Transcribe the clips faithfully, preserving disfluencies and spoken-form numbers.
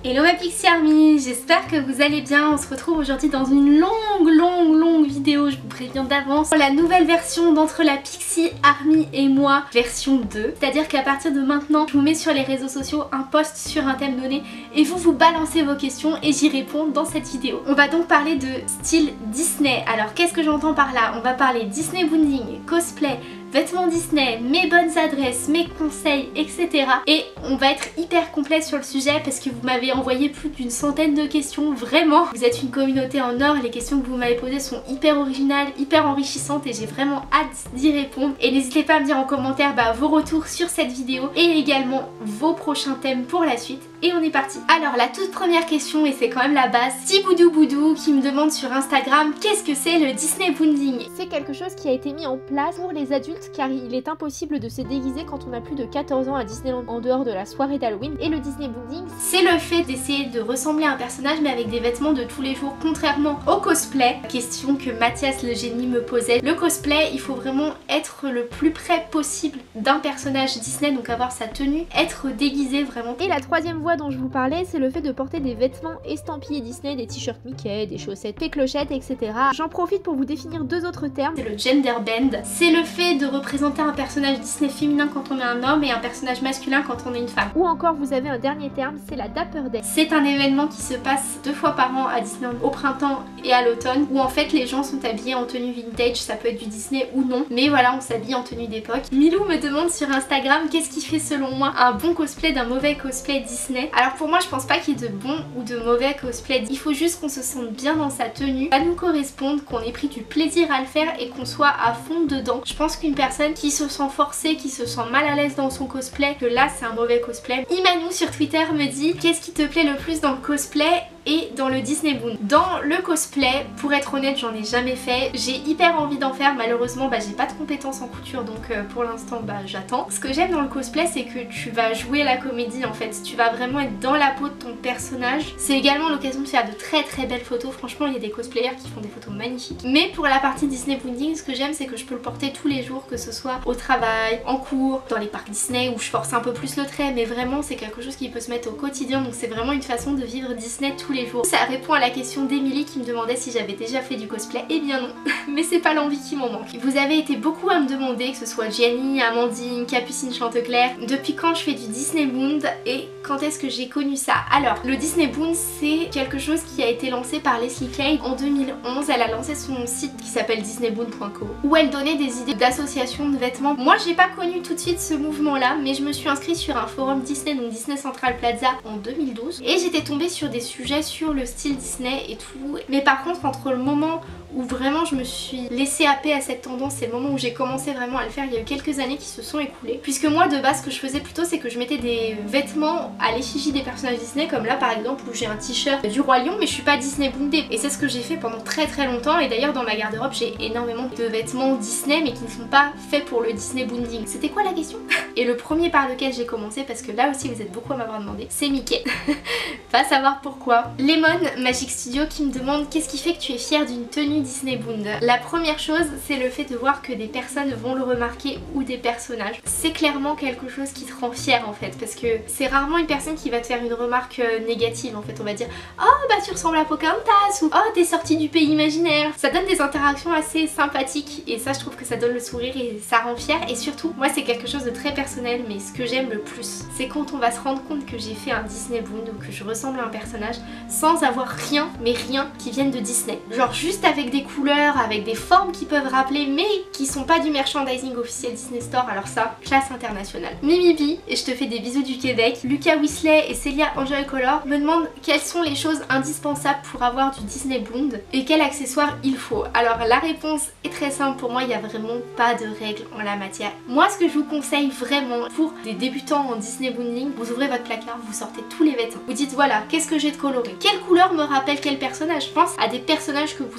Hello ma Pixie Army, j'espère que vous allez bien. On se retrouve aujourd'hui dans une longue longue longue vidéo, je vous préviens d'avance, pour la nouvelle version d'Entre la Pixie Army et moi, version deux. C'est-à-dire qu'à partir de maintenant, je vous mets sur les réseaux sociaux un post sur un thème donné et vous vous balancez vos questions et j'y réponds dans cette vidéo. On va donc parler de style Disney. Alors qu'est-ce que j'entends par là? On va parler Disney Bonding, cosplay, vêtements Disney, mes bonnes adresses, mes conseils, et cetera. Et on va être hyper complet sur le sujet parce que vous m'avez envoyé plus d'une centaine de questions, vraiment. Vous êtes une communauté en or, les questions que vous m'avez posées sont hyper originales, hyper enrichissantes et j'ai vraiment hâte d'y répondre. Et n'hésitez pas à me dire en commentaire bah, vos retours sur cette vidéo et également vos prochains thèmes pour la suite. Et on est parti. Alors la toute première question, et c'est quand même la base, Tiboudou Boudou qui me demande sur Instagram qu'est-ce que c'est le Disney Bonding. C'est quelque chose qui a été mis en place pour les adultes car il est impossible de se déguiser quand on a plus de quatorze ans à Disneyland en dehors de la soirée d'Halloween. Et le Disney Bonding, c'est le fait d'essayer de ressembler à un personnage mais avec des vêtements de tous les jours, contrairement au cosplay. Question que Mathias le génie me posait. Le cosplay, il faut vraiment être le plus près possible d'un personnage Disney, donc avoir sa tenue, être déguisé vraiment. Et la troisième voie dont je vous parlais, c'est le fait de porter des vêtements estampillés Disney, des t-shirts Mickey, des chaussettes Péclochette, et cetera. J'en profite pour vous définir deux autres termes. C'est le gender bend. C'est le fait de représenter un personnage Disney féminin quand on est un homme et un personnage masculin quand on est une femme. Ou encore vous avez un dernier terme, c'est la Dapper Day. C'est un événement qui se passe deux fois par an à Disneyland, au printemps et à l'automne, où en fait les gens sont habillés en tenue vintage, ça peut être du Disney ou non, mais voilà, on s'habille en tenue d'époque. Milou me demande sur Instagram qu'est-ce qui fait selon moi un bon cosplay d'un mauvais cosplay Disney. Alors pour moi je pense pas qu'il y ait de bon ou de mauvais cosplay, il faut juste qu'on se sente bien dans sa tenue, ça nous corresponde, qu'on ait pris du plaisir à le faire et qu'on soit à fond dedans. Je pense qu'une personne qui se sent forcée, qui se sent mal à l'aise dans son cosplay, que là c'est un mauvais cosplay. Imanou sur Twitter me dit qu'est-ce qui te plaît le plus dans le cosplay et dans le Disney Bond. Dans le cosplay, pour être honnête, j'en ai jamais fait. J'ai hyper envie d'en faire, malheureusement bah, j'ai pas de compétences en couture donc euh, pour l'instant bah j'attends. Ce que j'aime dans le cosplay c'est que tu vas jouer la comédie en fait, tu vas vraiment être dans la peau de ton personnage. C'est également l'occasion de faire de très très belles photos, franchement il y a des cosplayers qui font des photos magnifiques. Mais pour la partie Disney Bonding, ce que j'aime c'est que je peux le porter tous les jours, que ce soit au travail, en cours, dans les parcs Disney où je force un peu plus le trait, mais vraiment c'est quelque chose qui peut se mettre au quotidien, donc c'est vraiment une façon de vivre Disney tous les jours. Ça répond à la question d'Emilie qui me demandait si j'avais déjà fait du cosplay. Eh bien non, mais c'est pas l'envie qui m'en manque. Vous avez été beaucoup à me demander, que ce soit Jenny, Amandine, Capucine Chanteclair, depuis quand je fais du Disney Bond et quand est-ce que j'ai connu ça. Alors, le Disney Bond c'est quelque chose qui a été lancé par Leslie Kay en deux mille onze. Elle a lancé son site qui s'appelle disney bond point co où elle donnait des idées d'associations de vêtements. Moi j'ai pas connu tout de suite ce mouvement là, mais je me suis inscrite sur un forum Disney, donc Disney Central Plaza en deux mille douze, et j'étais tombée sur des sujets sur le style Disney et tout. Mais par contre entre le moment où vraiment je me suis laissée happer à cette tendance et le moment où j'ai commencé vraiment à le faire, il y a eu quelques années qui se sont écoulées. Puisque moi de base ce que je faisais plutôt c'est que je mettais des vêtements à l'effigie des personnages Disney, comme là par exemple où j'ai un t-shirt du Roi Lion mais je suis pas Disney bondée. Et c'est ce que j'ai fait pendant très très longtemps, et d'ailleurs dans ma garde-robe j'ai énormément de vêtements Disney mais qui ne sont pas faits pour le Disney bonding. C'était quoi la question? Et le premier par lequel j'ai commencé, parce que là aussi vous êtes beaucoup à m'avoir demandé, c'est Mickey. Va savoir pourquoi. Lemon Magic Studio qui me demande qu'est-ce qui fait que tu es fière d'une tenue Disney Bond. La première chose c'est le fait de voir que des personnes vont le remarquer ou des personnages. C'est clairement quelque chose qui te rend fière en fait, parce que c'est rarement une personne qui va te faire une remarque négative en fait. On va dire oh bah tu ressembles à Pocahontas ou oh t'es sortie du pays imaginaire. Ça donne des interactions assez sympathiques et ça je trouve que ça donne le sourire et ça rend fière. Et surtout moi c'est quelque chose de très personnel, mais ce que j'aime le plus c'est quand on va se rendre compte que j'ai fait un Disney Bond ou que je ressemble à un personnage sans avoir rien, mais rien qui vienne de Disney. Genre juste avec des couleurs, avec des formes qui peuvent rappeler mais qui sont pas du merchandising officiel Disney Store. Alors ça, classe internationale. Mimibi, et je te fais des bisous du Québec, Lucas Weasley et Celia Enjoy Color me demandent quelles sont les choses indispensables pour avoir du Disney Bond et quel accessoire il faut. Alors la réponse est très simple, pour moi il n'y a vraiment pas de règles en la matière. Moi ce que je vous conseille vraiment pour des débutants en Disney Bonding, vous ouvrez votre placard, vous sortez tous les vêtements. Vous dites voilà, qu'est-ce que j'ai de coloré? Quelle couleur me rappelle quel personnage? Je pense à des personnages que vous aimez en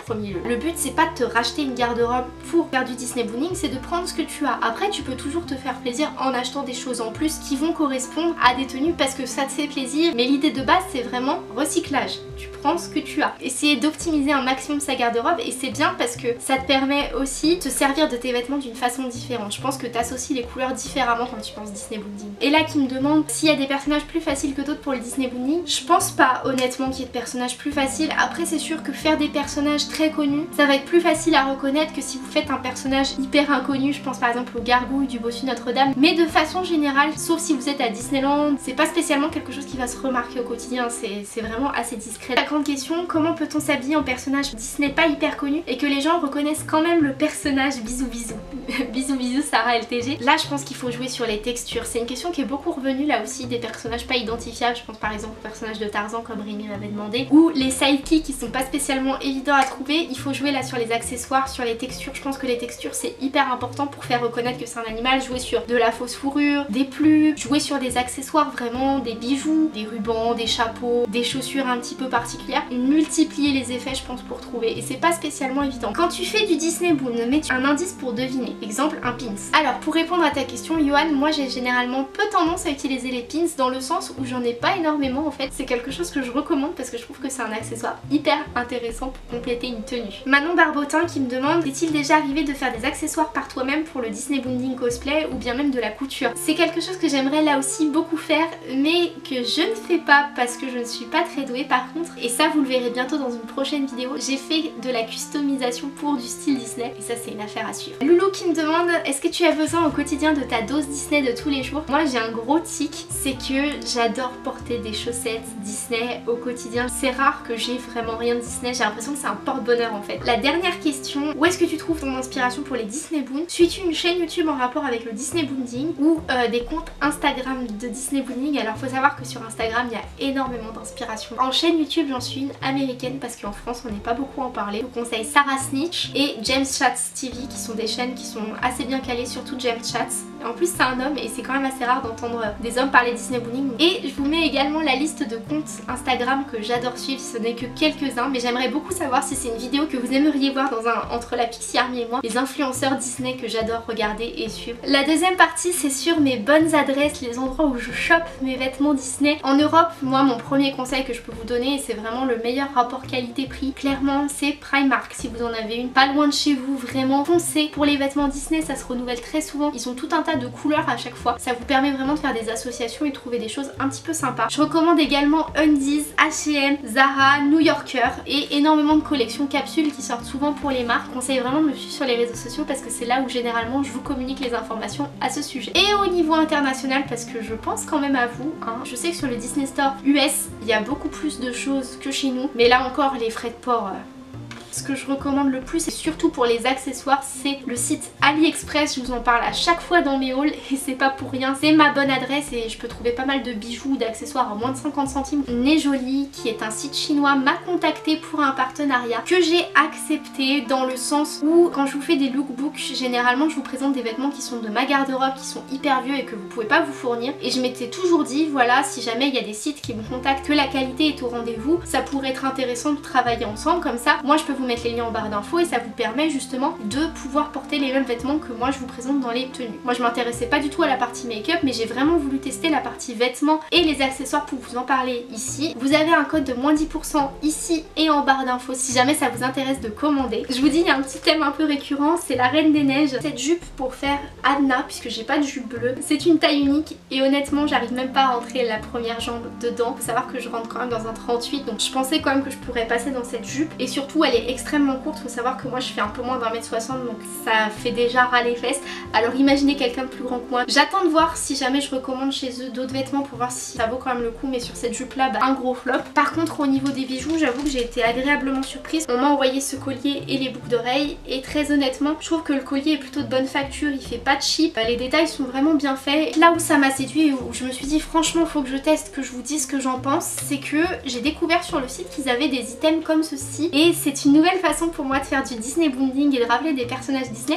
premier lieu. Le but c'est pas de te racheter une garde-robe pour faire du Disney booning, c'est de prendre ce que tu as. Après tu peux toujours te faire plaisir en achetant des choses en plus qui vont correspondre à des tenues parce que ça te fait plaisir, mais l'idée de base c'est vraiment recyclage. Tu prends ce que tu as. Essayer d'optimiser un maximum sa garde-robe et c'est bien parce que ça te permet aussi de te servir de tes vêtements d'une façon différente. Je pense que tu associes les couleurs différemment quand tu penses Disney booning. Et là qui me demande s'il y a des personnages plus faciles que d'autres pour le Disney booning, je pense pas honnêtement qu'il y ait de personnages plus faciles. Après c'est sûr que faire des personnages très connus, ça va être plus facile à reconnaître que si vous faites un personnage hyper inconnu. Je pense par exemple au Gargouille du Bossu Notre-Dame. Mais de façon générale, sauf si vous êtes à Disneyland, c'est pas spécialement quelque chose qui va se remarquer au quotidien, c'est vraiment assez discret. La grande question, comment peut-on s'habiller en personnage Disney pas hyper connu et que les gens reconnaissent quand même le personnage? Bisous bisous. Bisous bisous Sarah L T G. Là je pense qu'il faut jouer sur les textures. C'est une question qui est beaucoup revenue là aussi, des personnages pas identifiables. Je pense par exemple au personnage de Tarzan comme Rémi m'avait demandé. Ou les sidekicks qui sont pas spécialement évidents à trouver. Il faut jouer là sur les accessoires, sur les textures. Je pense que les textures c'est hyper important pour faire reconnaître que c'est un animal. Jouer sur de la fausse fourrure, des plumes, jouer sur des accessoires vraiment, des bijoux, des rubans, des chapeaux, des chaussures un petit peu particulières. Multiplier les effets je pense pour trouver et c'est pas spécialement évident. Quand tu fais du Disney Boon, mets-tu un indice pour deviner? Exemple un pins. Alors pour répondre à ta question Johan, moi j'ai généralement peu tendance à utiliser les pins dans le sens où j'en ai pas énormément en fait. C'est quelque chose que je recommande parce que je trouve que c'est un accessoire hyper intéressant pour compléter une tenue. Manon Barbotin qui me demande, est-il déjà arrivé de faire des accessoires par toi-même pour le Disney Booning cosplay ou bien même de la couture? C'est quelque chose que j'aimerais là aussi beaucoup faire mais que je ne fais pas parce que je ne suis pas très douée par contre, et ça vous le verrez bientôt dans une prochaine vidéo. J'ai fait de la customisation pour du style Disney et ça c'est une affaire à suivre. Loulou qui me demande, est-ce que tu as besoin au quotidien de ta dose Disney de tous les jours? Moi j'ai un gros tic, c'est que j'adore porter des chaussettes Disney au quotidien. C'est rare que j'ai vraiment rien de Disney, j'ai l'impression que c'est un porte-bonheur en fait. La dernière question, où est-ce que tu trouves ton inspiration pour les Disney Boon? Suis-tu une chaîne YouTube en rapport avec le Disney Booning ou euh, des comptes Instagram de Disney Booning? Alors faut savoir que sur Instagram il y a énormément d'inspiration. En chaîne YouTube j'en suis une américaine parce qu'en France on n'est pas beaucoup en parler. Je vous conseille Sarah Snitch et James Chatz T V qui sont des chaînes qui sont assez bien calées, surtout James Chatz. En plus c'est un homme et c'est quand même assez rare d'entendre des hommes parler Disney Booning. Et je vous mets également la liste de comptes Instagram que j'adore suivre, ce n'est que quelques-uns, mais j'aimerais beaucoup savoir si c'est une vidéo que vous aimeriez voir dans un entre la Pixie Army et moi, les influenceurs Disney que j'adore regarder et suivre. La deuxième partie c'est sur mes bonnes adresses, les endroits où je chope mes vêtements Disney. En Europe, moi mon premier conseil que je peux vous donner, et c'est vraiment le meilleur rapport qualité-prix, clairement c'est Primark. Si vous en avez une pas loin de chez vous, vraiment foncez. Pour les vêtements Disney ça se renouvelle très souvent, ils ont tout un tas de couleurs à chaque fois, ça vous permet vraiment de faire des associations et de trouver des choses un petit peu sympas. Je recommande également Undies, H et M, Zara, New Yorker et énormément de collections capsules qui sortent souvent pour les marques. Je conseille vraiment de me suivre sur les réseaux sociaux parce que c'est là où généralement je vous communique les informations à ce sujet. Et au niveau international, parce que je pense quand même à vous, hein, je sais que sur le Disney Store U S il y a beaucoup plus de choses que chez nous, mais là encore les frais de port... Euh... Ce que je recommande le plus et surtout pour les accessoires, c'est le site AliExpress. Je vous en parle à chaque fois dans mes hauls et c'est pas pour rien. C'est ma bonne adresse et je peux trouver pas mal de bijoux, d'accessoires à moins de cinquante centimes. Né Jolie, qui est un site chinois, m'a contacté pour un partenariat que j'ai accepté dans le sens où quand je vous fais des lookbooks, généralement je vous présente des vêtements qui sont de ma garde-robe, qui sont hyper vieux et que vous pouvez pas vous fournir. Et je m'étais toujours dit, voilà, si jamais il y a des sites qui me contactent, que la qualité est au rendez-vous, ça pourrait être intéressant de travailler ensemble comme ça. Moi je peux vous mettre les liens en barre d'infos et ça vous permet justement de pouvoir porter les mêmes vêtements que moi je vous présente dans les tenues. Moi je m'intéressais pas du tout à la partie make-up mais j'ai vraiment voulu tester la partie vêtements et les accessoires pour vous en parler ici. Vous avez un code de moins dix pour cent ici et en barre d'infos si jamais ça vous intéresse de commander. Je vous dis il y a un petit thème un peu récurrent, c'est la Reine des Neiges. Cette jupe pour faire Anna puisque j'ai pas de jupe bleue, c'est une taille unique et honnêtement j'arrive même pas à rentrer la première jambe dedans. Faut savoir que je rentre quand même dans un trente-huit donc je pensais quand même que je pourrais passer dans cette jupe et surtout elle est extrêmement courte. Faut savoir que moi je fais un peu moins d'un mètre soixante donc ça fait déjà ras les fesses, alors imaginez quelqu'un de plus grand que moi. J'attends de voir si jamais je recommande chez eux d'autres vêtements pour voir si ça vaut quand même le coup, mais sur cette jupe là bah, un gros flop. Par contre au niveau des bijoux j'avoue que j'ai été agréablement surprise. On m'a envoyé ce collier et les boucles d'oreilles et très honnêtement je trouve que le collier est plutôt de bonne facture, il fait pas de cheap, les détails sont vraiment bien faits. Là où ça m'a séduit et où je me suis dit franchement faut que je teste, que je vous dise ce que j'en pense, c'est que j'ai découvert sur le site qu'ils avaient des items comme ceci et c'est une nouvelle façon pour moi de faire du Disney Booning et de rappeler des personnages Disney.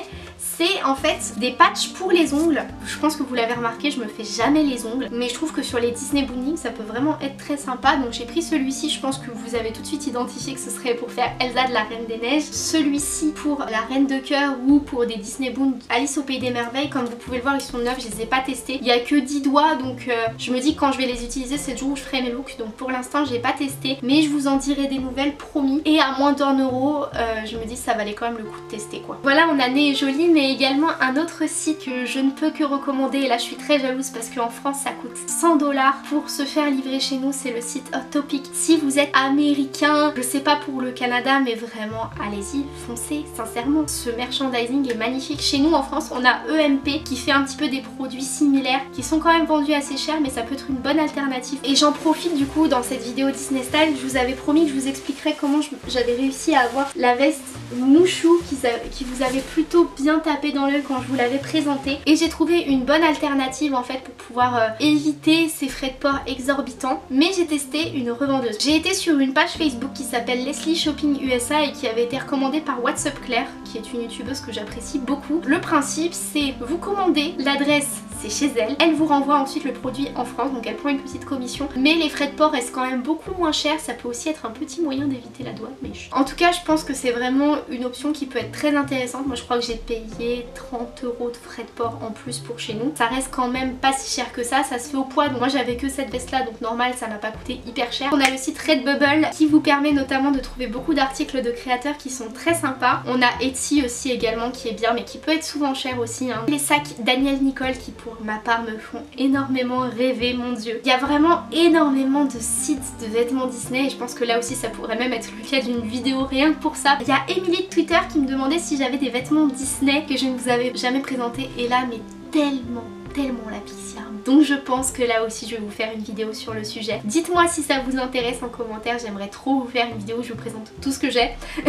c'est en fait des patchs pour les ongles. Je pense que vous l'avez remarqué, je me fais jamais les ongles, mais je trouve que sur les Disney Boonding ça peut vraiment être très sympa. Donc j'ai pris celui-ci, je pense que vous avez tout de suite identifié que ce serait pour faire Elsa de la Reine des Neiges. Celui-ci pour la Reine de Cœur ou pour des Disney Boond Alice au Pays des Merveilles. Comme vous pouvez le voir, ils sont neufs, je les ai pas testés. Il y a que dix doigts, donc euh, je me dis que quand je vais les utiliser c'est le jour où je ferai mes looks. Donc pour l'instant j'ai pas testé, mais je vous en dirai des nouvelles, promis. Et à moins d'un euro, euh, je me dis que ça valait quand même le coup de tester quoi. Voilà, on a Nez et Jolie, mais également un autre site que je ne peux que recommander. Et là je suis très jalouse parce qu'en France ça coûte cent dollars pour se faire livrer chez nous. C'est le site Hot Topic. Si vous êtes américain, je sais pas pour le Canada, mais vraiment allez-y, foncez, sincèrement. Ce merchandising est magnifique. Chez nous en France on a E M P qui fait un petit peu des produits similaires qui sont quand même vendus assez cher, mais ça peut être une bonne alternative. Et j'en profite du coup dans cette vidéo Disney Style, je vous avais promis que je vous expliquerais comment j'avais réussi à avoir la veste mouchou qui, qui vous avait plutôt bien tapé dans l'œil quand je vous l'avais présenté. Et j'ai trouvé une bonne alternative en fait pour pouvoir euh, éviter ces frais de port exorbitants. Mais j'ai testé une revendeuse. J'ai été sur une page Facebook qui s'appelle Leslie Shopping U S A et qui avait été recommandée par What's Up Claire, qui est une youtubeuse que j'apprécie beaucoup. Le principe c'est vous commandez, l'adresse c'est chez elle, elle vous renvoie ensuite le produit en France, donc elle prend une petite commission, mais les frais de port restent quand même beaucoup moins chers. Ça peut aussi être un petit moyen d'éviter la douane, mais je... en tout cas je pense que c'est vraiment une option qui peut être très intéressante. Moi je crois que j'ai payé trente euros de frais de port en plus pour chez nous. Ça reste quand même pas si cher que ça, ça se fait au poids. Donc moi j'avais que cette veste là, donc normal ça m'a pas coûté hyper cher. On a le site Redbubble qui vous permet notamment de trouver beaucoup d'articles de créateurs qui sont très sympas. On a Etsy aussi également qui est bien, mais qui peut être souvent cher aussi hein. Les sacs Daniel Nicole qui pour ma part me font énormément rêver, mon dieu. Il y a vraiment énormément de sites de vêtements Disney et je pense que là aussi ça pourrait même être le cas d'une vidéo rien que pour ça. Il y a Emily de Twitter qui me demandait si j'avais des vêtements Disney que je ne vous avais jamais présentés, et là mais tellement tellement la Pixie Army. Donc je pense que là aussi je vais vous faire une vidéo sur le sujet. Dites-moi si ça vous intéresse en commentaire, j'aimerais trop vous faire une vidéo où je vous présente tout ce que j'ai.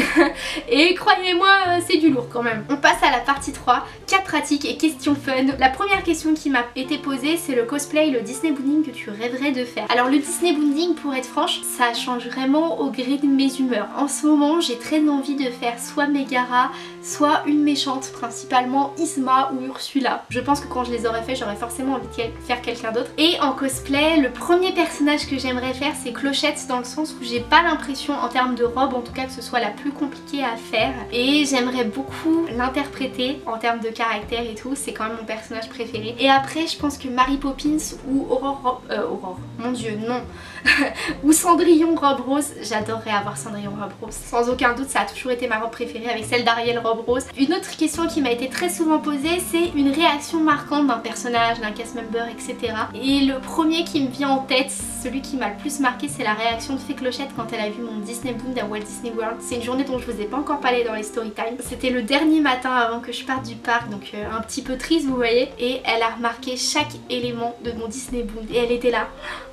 Et croyez-moi, c'est du lourd quand même. On passe à la partie trois, cas pratiques et questions fun. La première question qui m'a été posée, c'est le cosplay, le Disney Boonding que tu rêverais de faire. Alors le Disney Boonding, pour être franche, ça change vraiment au gré de mes humeurs. En ce moment j'ai très envie de faire soit Megara, soit une méchante, principalement Yzma ou Ursula. Je pense que quand je les aurais fait, j'aurais forcément envie de faire quelqu'un d'autre. Et en cosplay, le premier personnage que j'aimerais faire c'est Clochette, dans le sens où j'ai pas l'impression en termes de robe en tout cas que ce soit la plus compliquée à faire, et j'aimerais beaucoup l'interpréter en termes de caractère et tout. C'est quand même mon personnage préféré. Et après je pense que Mary Poppins ou Aurore, euh, Aurore, mon dieu non ou Cendrillon robe rose, j'adorerais avoir Cendrillon robe rose. Sans aucun doute ça a toujours été ma robe préférée avec celle d'Ariel robe rose. Une autre question qui m'a été très souvent posée, c'est une réaction marquante d'un personnage, d'un cast member, et cetera. Et le premier qui me vient en tête, celui qui m'a le plus marqué, c'est la réaction de Fée Clochette quand elle a vu mon Disney Boond à Walt Disney World. C'est une journée dont je vous ai pas encore parlé dans les story time. C'était le dernier matin avant que je parte du parc, donc euh, un petit peu triste vous voyez, et elle a remarqué chaque élément de mon Disney Boond et elle était là.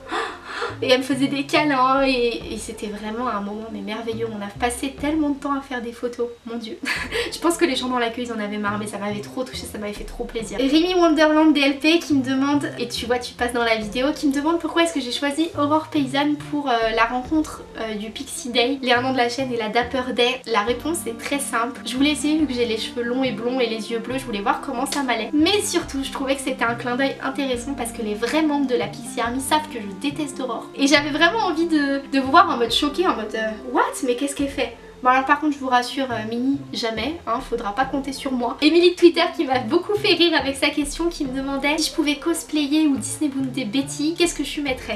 Et elle me faisait des câlins et, et c'était vraiment un moment mais merveilleux. On a passé tellement de temps à faire des photos, mon dieu. Je pense que les gens dans l'accueil ils en avaient marre, mais ça m'avait trop touché, ça m'avait fait trop plaisir. Et Rémi Wonderland D L P qui me demande, et tu vois tu passes dans la vidéo, qui me demande pourquoi est-ce que j'ai choisi Aurore Paysanne pour euh, la rencontre euh, du Pixie Day, les un an de la chaîne et la Dapper Day. La réponse est très simple. Je voulais essayer, vu que j'ai les cheveux longs et blonds et les yeux bleus, je voulais voir comment ça m'allait. Mais surtout je trouvais que c'était un clin d'œil intéressant parce que les vrais membres de la Pixie Army savent que je déteste Aurore. Et j'avais vraiment envie de, de vous voir en mode choquée, en mode euh, what, mais qu'est-ce qu'elle fait? Bon alors par contre je vous rassure, euh, Mini, jamais, hein, faudra pas compter sur moi. Emily de Twitter qui m'a beaucoup fait rire avec sa question, qui me demandait si je pouvais cosplayer ou Disney Boonder Betty, qu'est-ce que je lui mettrais?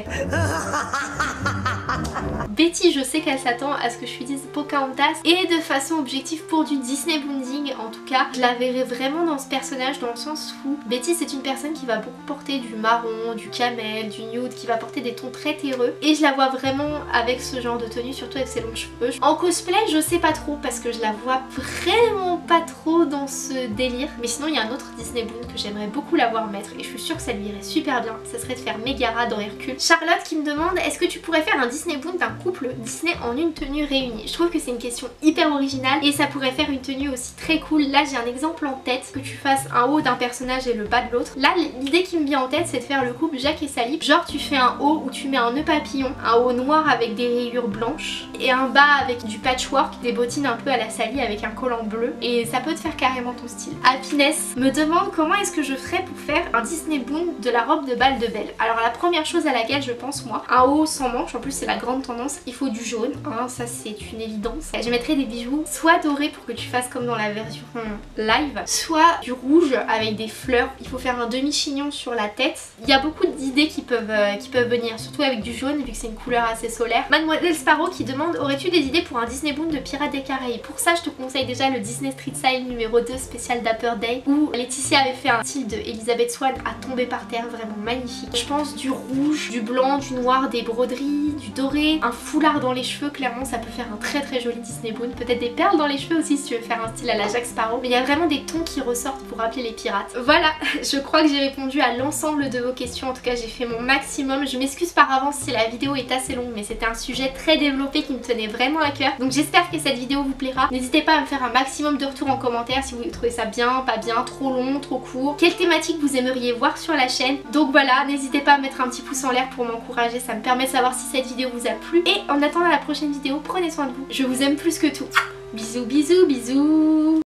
Betty, je sais qu'elle s'attend à ce que je lui dise Pocahontas, et de façon objective pour du Disney Boonding en tout cas, je la verrais vraiment dans ce personnage, dans le sens où Betty c'est une personne qui va beaucoup porter du marron, du camel, du nude, qui va porter des tons très terreux, et je la vois vraiment avec ce genre de tenue, surtout avec ses longs cheveux. En cosplay je sais pas trop parce que je la vois vraiment pas trop dans ce délire, mais sinon il y a un autre Disney Boond que j'aimerais beaucoup la voir mettre et je suis sûre que ça lui irait super bien, ça serait de faire Megara dans Hercule. Charlotte qui me demande est-ce que tu pourrais faire un Disney Boond d'un couple Disney en une tenue réunie. Je trouve que c'est une question hyper originale et ça pourrait faire une tenue aussi très très cool. Là j'ai un exemple en tête, que tu fasses un haut d'un personnage et le bas de l'autre. Là l'idée qui me vient en tête c'est de faire le couple Jacques et Sally. Genre tu fais un haut où tu mets un nœud papillon, un haut noir avec des rayures blanches et un bas avec du patchwork, des bottines un peu à la Sally avec un collant bleu, et ça peut te faire carrément ton style. Happiness me demande comment est-ce que je ferais pour faire un Disney Boon de la robe de bal de Belle. Alors la première chose à laquelle je pense moi, un haut sans manches, en plus c'est la grande tendance, il faut du jaune, hein, ça c'est une évidence. Je mettrais des bijoux soit dorés pour que tu fasses comme dans la version live, soit du rouge avec des fleurs. Il faut faire un demi-chignon sur la tête. Il y a beaucoup d'idées qui peuvent, euh, qui peuvent venir, surtout avec du jaune vu que c'est une couleur assez solaire. Mademoiselle Sparrow qui demande: aurais-tu des idées pour un Disney Boon de Pirates des Caraïbes? Pour ça je te conseille déjà le Disney Street Style numéro deux spécial Dapper Day, où Laetitia avait fait un style de Elizabeth Swann à tomber par terre, vraiment magnifique. Je pense du rouge, du blanc, du noir, des broderies, du doré, un foulard dans les cheveux, clairement ça peut faire un très très joli Disney Boon. Peut-être des perles dans les cheveux aussi si tu veux faire un style à la Jack Sparrow, mais il y a vraiment des tons qui ressortent pour rappeler les pirates. Voilà, je crois que j'ai répondu à l'ensemble de vos questions, en tout cas j'ai fait mon maximum. Je m'excuse par avance si la vidéo est assez longue, mais c'était un sujet très développé qui me tenait vraiment à cœur, donc j'espère que cette vidéo vous plaira. N'hésitez pas à me faire un maximum de retours en commentaire si vous trouvez ça bien, pas bien, trop long, trop court, quelle thématique vous aimeriez voir sur la chaîne. Donc voilà, n'hésitez pas à mettre un petit pouce en l'air pour m'encourager, ça me permet de savoir si cette vidéo vous a plu. Et en attendant la prochaine vidéo, prenez soin de vous, je vous aime plus que tout. Bisous bisous bisous.